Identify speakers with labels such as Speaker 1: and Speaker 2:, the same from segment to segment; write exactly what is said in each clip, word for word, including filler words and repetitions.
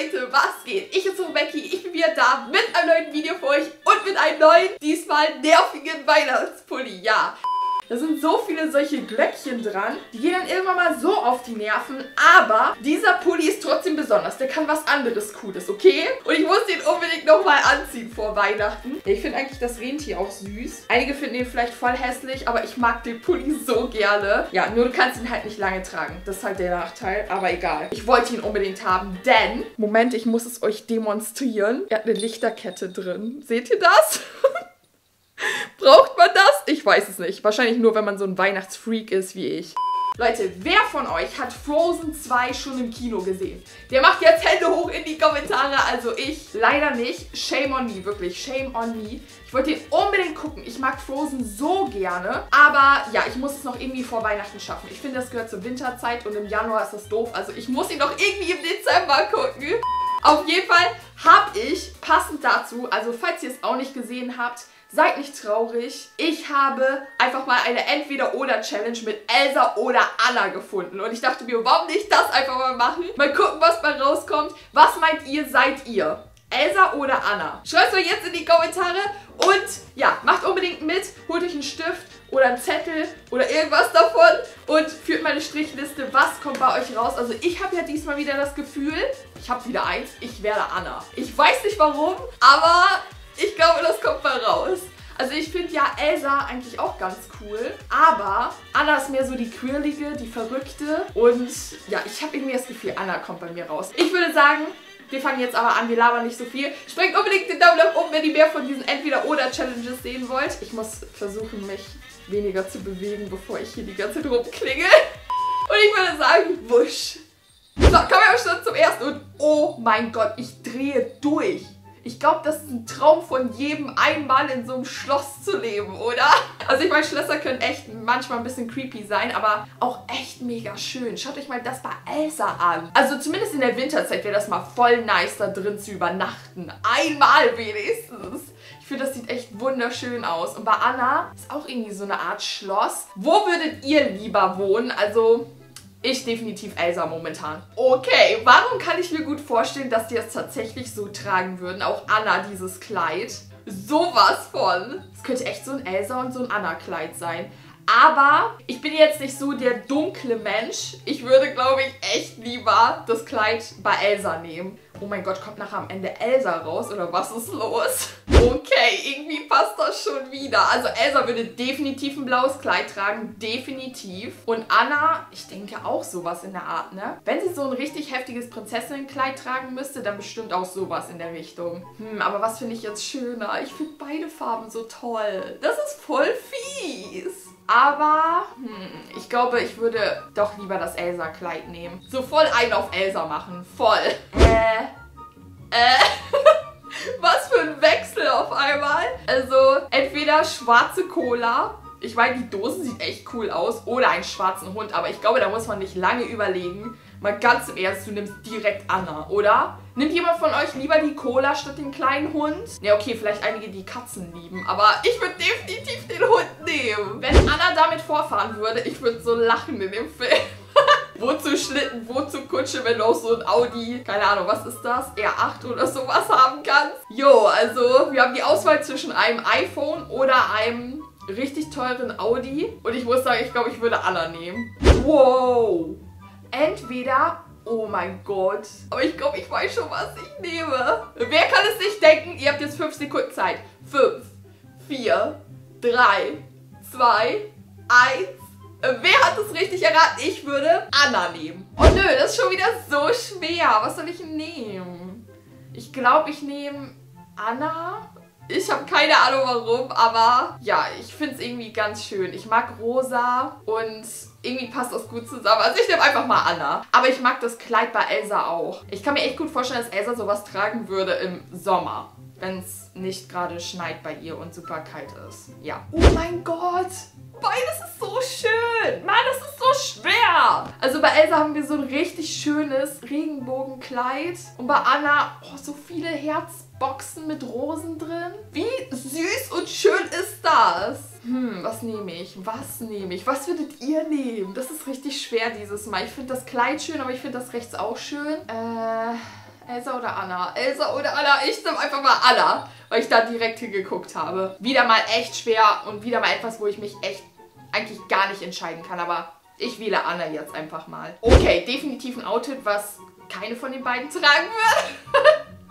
Speaker 1: Leute, was geht? Ich bin so Becky, ich bin wieder da mit einem neuen Video für euch und mit einem neuen, diesmal nervigen Weihnachtspulli. Ja, da sind so viele solche Glöckchen dran, die gehen dann irgendwann mal so auf die Nerven, aber dieser Pulli ist trotzdem besonders. Der kann was anderes Cooles, okay? Und ich muss den unbedingt nochmal anziehen vor Weihnachten. Ich finde eigentlich das Rentier auch süß. Einige finden ihn vielleicht voll hässlich, aber ich mag den Pulli so gerne. Ja, nur du kannst ihn halt nicht lange tragen. Das ist halt der Nachteil, aber egal. Ich wollte ihn unbedingt haben, denn... Moment, ich muss es euch demonstrieren. Er hat eine Lichterkette drin. Seht ihr das? Braucht man das? Ich weiß es nicht. Wahrscheinlich nur, wenn man so ein Weihnachtsfreak ist wie ich. Leute, wer von euch hat Frozen zwei schon im Kino gesehen? Der macht jetzt Hände hoch in die Kommentare. Also ich leider nicht. Shame on me, wirklich. Shame on me. Ich wollte den unbedingt gucken. Ich mag Frozen so gerne. Aber ja, ich muss es noch irgendwie vor Weihnachten schaffen. Ich finde, das gehört zur Winterzeit und im Januar ist das doof. Also ich muss ihn noch irgendwie im Dezember gucken. Auf jeden Fall habe ich passend dazu, also falls ihr es auch nicht gesehen habt, seid nicht traurig. Ich habe einfach mal eine Entweder-Oder-Challenge mit Elsa oder Anna gefunden. Und ich dachte mir, warum nicht das einfach mal machen? Mal gucken, was bei rauskommt. Was meint ihr, seid ihr? Elsa oder Anna? Schreibt es euch jetzt in die Kommentare. Und ja, macht unbedingt mit. Holt euch einen Stift oder einen Zettel oder irgendwas davon. Und führt meine Strichliste. Was kommt bei euch raus? Also ich habe ja diesmal wieder das Gefühl, ich habe wieder eins, ich werde Anna. Ich weiß nicht warum, aber... ich glaube, das kommt mal raus. Also ich finde ja Elsa eigentlich auch ganz cool, aber Anna ist mehr so die quirlige, die verrückte und ja, ich habe irgendwie das Gefühl, Anna kommt bei mir raus. Ich würde sagen, wir fangen jetzt aber an, wir labern nicht so viel. Sprengt unbedingt den Daumen nach oben, wenn ihr mehr von diesen Entweder-Oder-Challenges sehen wollt. Ich muss versuchen, mich weniger zu bewegen, bevor ich hier die ganze Zeit rumklingel. Und ich würde sagen, wusch. So, kommen wir aber schon zum ersten und oh mein Gott, ich drehe durch. Ich glaube, das ist ein Traum von jedem, einmal in so einem Schloss zu leben, oder? Also ich meine, Schlösser können echt manchmal ein bisschen creepy sein, aber auch echt mega schön. Schaut euch mal das bei Elsa an. Also zumindest in der Winterzeit wäre das mal voll nice, da drin zu übernachten. Einmal wenigstens. Ich finde, das sieht echt wunderschön aus. Und bei Anna ist auch irgendwie so eine Art Schloss. Wo würdet ihr lieber wohnen? Also... ich definitiv Elsa momentan. Okay, warum kann ich mir gut vorstellen, dass die es tatsächlich so tragen würden? Auch Anna, dieses Kleid. Sowas von. Es könnte echt so ein Elsa und so ein Anna-Kleid sein. Aber ich bin jetzt nicht so der dunkle Mensch. Ich würde, glaube ich, echt lieber das Kleid bei Elsa nehmen. Oh mein Gott, kommt nachher am Ende Elsa raus oder was ist los? Okay, irgendwie passt das schon wieder. Also Elsa würde definitiv ein blaues Kleid tragen, definitiv. Und Anna, ich denke auch sowas in der Art, ne? Wenn sie so ein richtig heftiges Prinzessinnenkleid tragen müsste, dann bestimmt auch sowas in der Richtung. Hm, aber was finde ich jetzt schöner? Ich finde beide Farben so toll. Das ist voll fies. Aber, hm, ich glaube, ich würde doch lieber das Elsa-Kleid nehmen. So voll ein auf Elsa machen. Voll. Äh. Äh. Was für ein Wechsel auf einmal. Also, entweder schwarze Cola. Ich meine, die Dose sieht echt cool aus. Oder einen schwarzen Hund. Aber ich glaube, da muss man nicht lange überlegen. Mal ganz im Ernst, du nimmst direkt Anna, oder? Nimmt jemand von euch lieber die Cola statt den kleinen Hund? Ja, okay, vielleicht einige, die Katzen lieben. Aber ich würde definitiv den Hund nehmen. Wenn Anna damit vorfahren würde, ich würde so lachen in dem Film. Wozu Schlitten, wozu Kutsche, wenn du auch so ein Audi, keine Ahnung, was ist das? R acht oder sowas haben kannst? Jo, also wir haben die Auswahl zwischen einem iPhone oder einem richtig teuren Audi. Und ich muss sagen, ich glaube, ich würde Anna nehmen. Wow. Entweder, oh mein Gott, aber ich glaube, ich weiß schon, was ich nehme. Wer kann es sich denken? Ihr habt jetzt fünf Sekunden Zeit. fünf, vier, drei, zwei, eins. Wer hat es richtig erraten? Ich würde Anna nehmen. Oh nö, das ist schon wieder so schwer. Was soll ich nehmen? Ich glaube, ich nehme Anna. Ich habe keine Ahnung warum, aber ja, ich finde es irgendwie ganz schön. Ich mag rosa und irgendwie passt das gut zusammen. Also ich nehme einfach mal Anna. Aber ich mag das Kleid bei Elsa auch. Ich kann mir echt gut vorstellen, dass Elsa sowas tragen würde im Sommer. Wenn es nicht gerade schneit bei ihr und super kalt ist. Ja. Oh mein Gott! Beides ist so schön! Mann, das ist so schwer! Also bei Elsa haben wir so ein richtig schönes Regenbogenkleid. Und bei Anna, oh, so viele Herzboxen mit Rosen drin. Wie süß und schön ist das? Hm, was nehme ich? Was nehme ich? Was würdet ihr nehmen? Das ist richtig schwer dieses Mal. Ich finde das Kleid schön, aber ich finde das rechts auch schön. Äh... Elsa oder Anna? Elsa oder Anna? Ich nehme einfach mal Anna, weil ich da direkt hingeguckt habe. Wieder mal echt schwer und wieder mal etwas, wo ich mich echt eigentlich gar nicht entscheiden kann. Aber ich wähle Anna jetzt einfach mal. Okay, definitiv ein Outfit, was keine von den beiden tragen wird.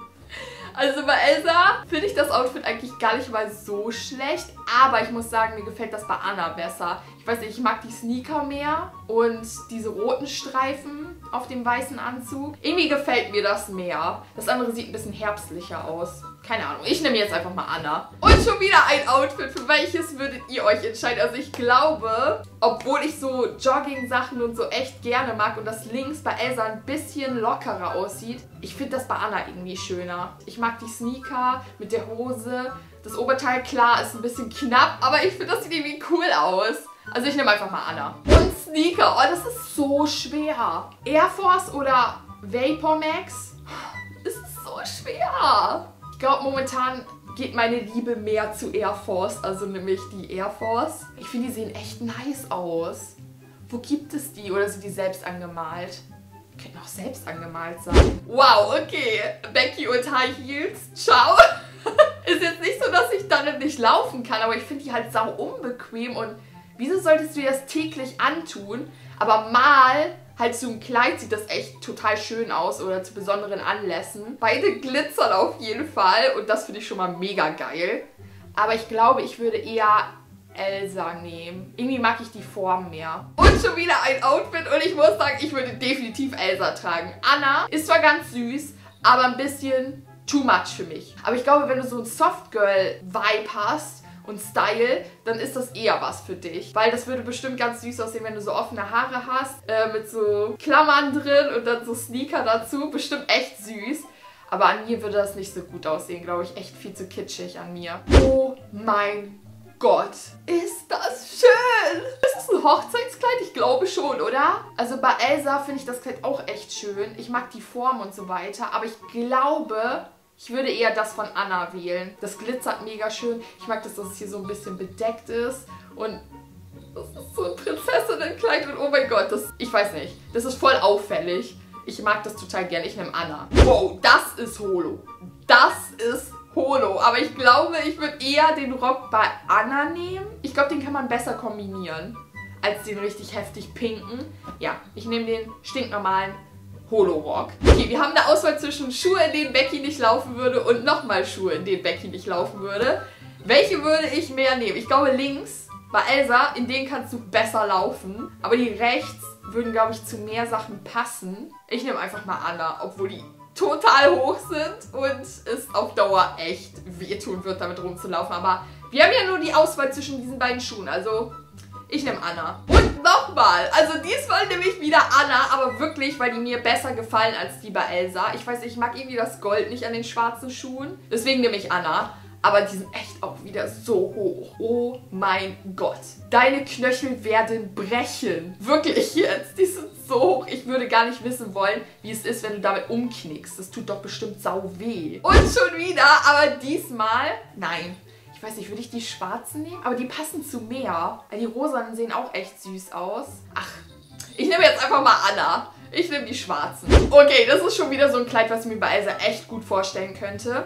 Speaker 1: Also bei Elsa finde ich das Outfit eigentlich gar nicht mal so schlecht. Aber ich muss sagen, mir gefällt das bei Anna besser. Ich weiß nicht, ich mag die Sneaker mehr und diese roten Streifen auf dem weißen Anzug. Irgendwie gefällt mir das mehr. Das andere sieht ein bisschen herbstlicher aus. Keine Ahnung, ich nehme jetzt einfach mal Anna. Und schon wieder ein Outfit, für welches würdet ihr euch entscheiden? Also ich glaube, obwohl ich so Jogging-Sachen und so echt gerne mag und das links bei Elsa ein bisschen lockerer aussieht, ich finde das bei Anna irgendwie schöner. Ich mag die Sneaker mit der Hose. Das Oberteil, klar, ist ein bisschen knapp, aber ich finde, das sieht irgendwie cool aus. Also ich nehme einfach mal Anna. Und Sneaker, oh, das ist so schwer. Air Force oder Vapor Max? Das ist so schwer. Ich glaube, momentan geht meine Liebe mehr zu Air Force, also nämlich die Air Force. Ich finde, die sehen echt nice aus. Wo gibt es die? Oder sind die selbst angemalt? Könnten auch selbst angemalt sein. Wow, okay. Becky und High Heels. Ciao. Ist jetzt nicht so, dass ich damit nicht laufen kann, aber ich finde die halt sau unbequem und wieso solltest du dir das täglich antun? Aber mal halt zu einem Kleid sieht das echt total schön aus oder zu besonderen Anlässen. Beide glitzern auf jeden Fall und das finde ich schon mal mega geil. Aber ich glaube, ich würde eher Elsa nehmen. Irgendwie mag ich die Form mehr. Und schon wieder ein Outfit und ich muss sagen, ich würde definitiv Elsa tragen. Anna ist zwar ganz süß, aber ein bisschen too much für mich. Aber ich glaube, wenn du so ein Softgirl-Vibe hast und Style, dann ist das eher was für dich. Weil das würde bestimmt ganz süß aussehen, wenn du so offene Haare hast, äh, mit so Klammern drin und dann so Sneaker dazu. Bestimmt echt süß. Aber an mir würde das nicht so gut aussehen, glaube ich. Echt viel zu kitschig an mir. Oh mein Gott, ist das schön! Ist das ein Hochzeitskleid? Ich glaube schon, oder? Also bei Elsa finde ich das Kleid auch echt schön. Ich mag die Form und so weiter. Aber ich glaube, ich würde eher das von Anna wählen. Das glitzert mega schön. Ich mag das, dass es hier so ein bisschen bedeckt ist. Und das ist so ein Prinzessinnenkleid. Und oh mein Gott, das, ich weiß nicht. Das ist voll auffällig. Ich mag das total gerne. Ich nehme Anna. Wow, das ist Holo. Das ist Holo. Aber ich glaube, ich würde eher den Rock bei Anna nehmen. Ich glaube, den kann man besser kombinieren als den richtig heftig pinken. Ja, ich nehme den stinknormalen Holo-Rock. Okay, wir haben eine Auswahl zwischen Schuhe, in denen Becky nicht laufen würde und nochmal Schuhe, in denen Becky nicht laufen würde. Welche würde ich mehr nehmen? Ich glaube links bei Elsa, in denen kannst du besser laufen. Aber die rechts würden, glaube ich, zu mehr Sachen passen. Ich nehme einfach mal Anna, obwohl die total hoch sind und es auf Dauer echt wehtun wird, damit rumzulaufen. Aber wir haben ja nur die Auswahl zwischen diesen beiden Schuhen, also ich nehme Anna. Und nochmal, also diesmal nehme ich wieder Anna, aber wirklich, weil die mir besser gefallen als die bei Elsa. Ich weiß nicht, ich mag irgendwie das Gold nicht an den schwarzen Schuhen, deswegen nehme ich Anna. Aber die sind echt auch wieder so hoch. Oh mein Gott. Deine Knöchel werden brechen. Wirklich jetzt. Die sind so hoch. Ich würde gar nicht wissen wollen, wie es ist, wenn du damit umknickst. Das tut doch bestimmt sau weh. Und schon wieder, aber diesmal, nein. Ich weiß nicht, würde ich die schwarzen nehmen? Aber die passen zu mehr. Die rosanen sehen auch echt süß aus. Ach, ich nehme jetzt einfach mal Anna. Ich nehme die schwarzen. Okay, das ist schon wieder so ein Kleid, was ich mir bei Elsa echt gut vorstellen könnte.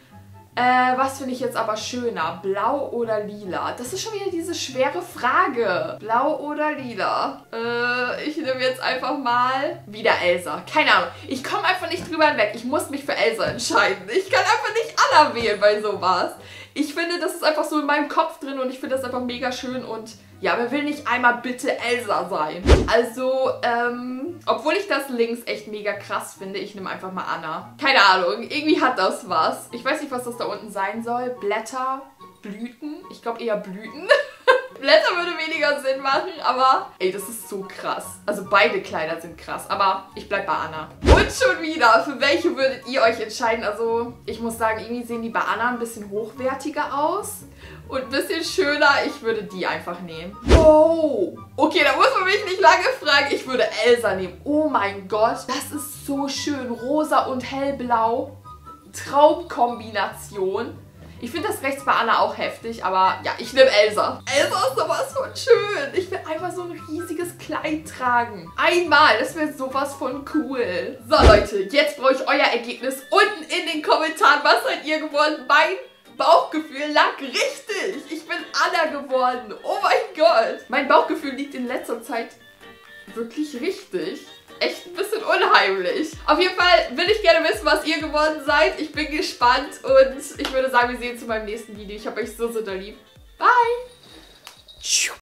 Speaker 1: Äh, was finde ich jetzt aber schöner? Blau oder lila? Das ist schon wieder diese schwere Frage. Blau oder lila? Äh, ich nehme jetzt einfach mal wieder Elsa. Keine Ahnung. Ich komme einfach nicht drüber hinweg. Ich muss mich für Elsa entscheiden. Ich kann einfach nicht Anna wählen bei sowas. Ich finde, das ist einfach so in meinem Kopf drin und ich finde das einfach mega schön und ja, wer will nicht einmal bitte Elsa sein? Also, ähm, obwohl ich das links echt mega krass finde, ich nehme einfach mal Anna. Keine Ahnung, irgendwie hat das was. Ich weiß nicht, was das da unten sein soll. Blätter, Blüten? Ich glaube eher Blüten. Blätter würde weniger Sinn machen, aber ey, das ist so krass. Also beide Kleider sind krass, aber ich bleib bei Anna. Und schon wieder, für welche würdet ihr euch entscheiden? Also ich muss sagen, irgendwie sehen die bei Anna ein bisschen hochwertiger aus und ein bisschen schöner. Ich würde die einfach nehmen. Wow! Okay, da muss man mich nicht lange fragen. Ich würde Elsa nehmen. Oh mein Gott, das ist so schön. Rosa und hellblau. Traumkombination. Ich finde das rechts bei Anna auch heftig, aber ja, ich nehme Elsa. Elsa ist sowas von schön. Ich will einfach so ein riesiges Kleid tragen. Einmal, das wäre sowas von cool. So Leute, jetzt brauche ich euer Ergebnis unten in den Kommentaren. Was seid ihr geworden? Mein Bauchgefühl lag richtig. Ich bin Anna geworden. Oh mein Gott. Mein Bauchgefühl liegt in letzter Zeit wirklich richtig. Echt ein bisschen unheimlich. Auf jeden Fall will ich gerne wissen, was ihr geworden seid. Ich bin gespannt und ich würde sagen, wir sehen uns in meinem nächsten Video. Ich habe euch so, so lieb. Bye!